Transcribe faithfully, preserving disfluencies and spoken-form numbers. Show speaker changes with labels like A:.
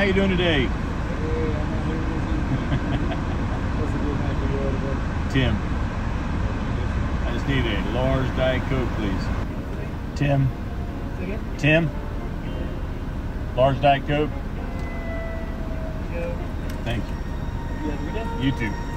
A: How you doing today?
B: Hey, I'm What's a good night for you all today?
A: Tim. I just need a large Diet Coke, please. Tim.
B: Say again?
A: Tim. Large Diet Coke.
B: Yeah.
A: Thank you.
B: You have a good day?
A: You too.